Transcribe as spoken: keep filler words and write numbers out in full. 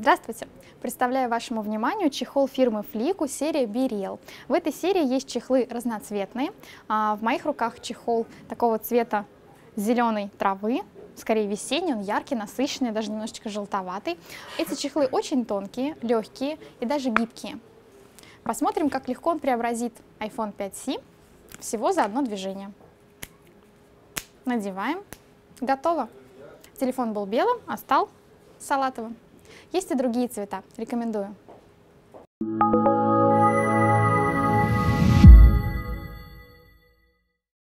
Здравствуйте! Представляю вашему вниманию чехол фирмы Flico серии Be Real. В этой серии есть чехлы разноцветные. А в моих руках чехол такого цвета зеленой травы, скорее весенний, он яркий, насыщенный, даже немножечко желтоватый. Эти чехлы очень тонкие, легкие и даже гибкие. Посмотрим, как легко он преобразит айфон пять си всего за одно движение. Надеваем. Готово. Телефон был белым, а стал салатовым. Есть и другие цвета. Рекомендую.